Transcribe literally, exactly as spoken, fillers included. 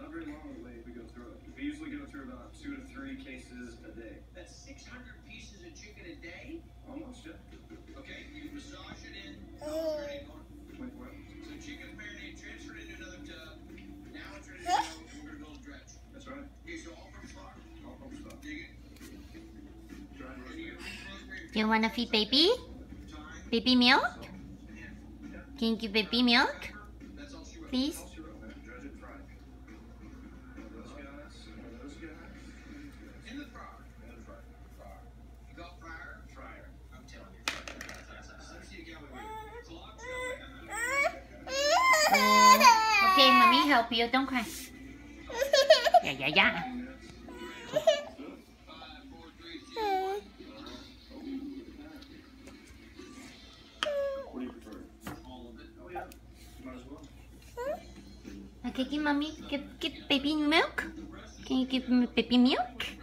not very long the way we go through it. We usually go through about two to three cases a day. That's six hundred pieces of chicken a day? Almost, yeah. Okay, you massage it in. twenty-four hours. So chicken marinade, transfer it into another tub. Now it's ready to go, and we're going to build a dredge. That's right. Okay, so all from stock? All from stock. Dig it. Do you want to feed baby? Baby milk? Can you give baby milk? Please? Okay, mommy help you. Don't cry. Yeah, yeah, yeah. Okay, give mommy, give, give baby milk. Can you give me baby milk?